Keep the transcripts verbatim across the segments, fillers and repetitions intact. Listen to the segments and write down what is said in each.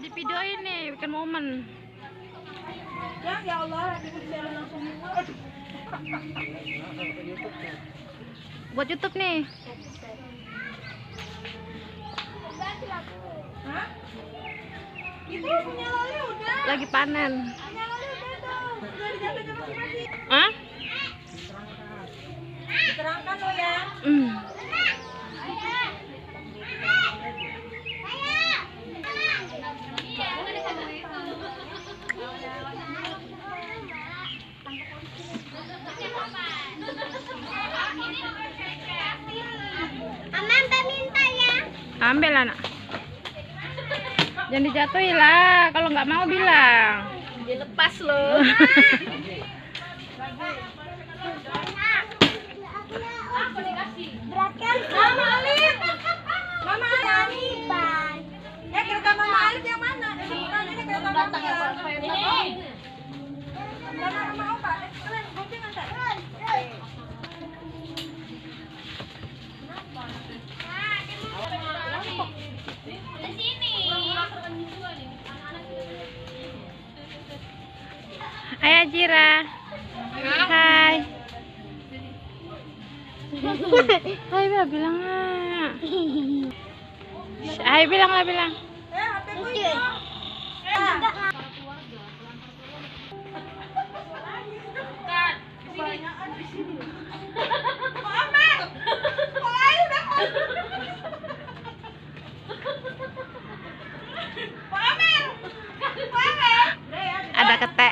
di video ini bikin momen. Ya, ya Allah, bisa langsung. Buat YouTube nih. Hah? Itu punya Loli udah. Lagi panen. Punya Loli udah tuh. Udah dijaga masing-masing. Hah? Diterangkan lo ya. Hmm. Ambil anak. Jangan dijatuhi lah. Kalau nggak mau bilang. Dilepas loh. Aku dikasih. Beratkan. Mama Alif. Mama Alif. Ya kereta Mama Alif yang mana? Bukan ini kereta Mama Alif. Mama mau Pak. Kalian goncengan tak? Hai Ajira. Hai. Hai bilang bilang lah. Hai bilang lah bilang. Eh, H P ku itu. Kebanyakan di sini. Pak Amer. Kok ayo dah. Pak Amer. Pak Amer. Ada ketek.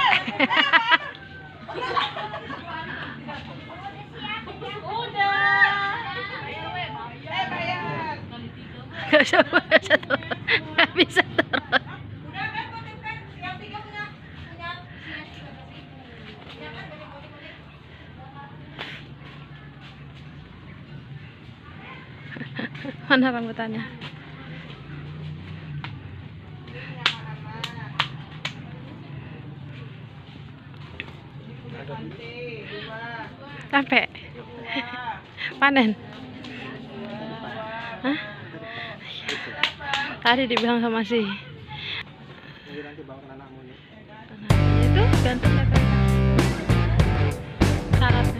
Gak usah satu, gak bisa turun. Udah kan kutip kan yang tiga punya punya ya kan dari kutip kutip. Mana rambutannya? Capek. Panen. Hah? Tadi dibilang sama si. Itu gantung syaratnya.